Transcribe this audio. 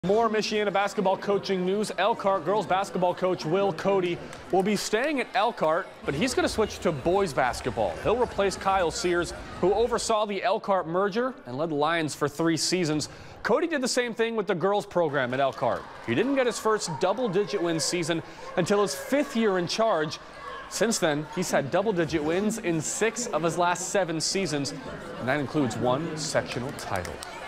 More Michiana basketball coaching news. Elkhart girls basketball coach Coatie will be staying at Elkhart, but he's going to switch to boys basketball. He'll replace Kyle Sears, who oversaw the Elkhart merger and led the Lions for 3 seasons. Coatie did the same thing with the girls program at Elkhart. He didn't get his first double-digit win season until his 5th year in charge. Since then, he's had double-digit wins in 6 of his last 7 seasons, and that includes 1 sectional title.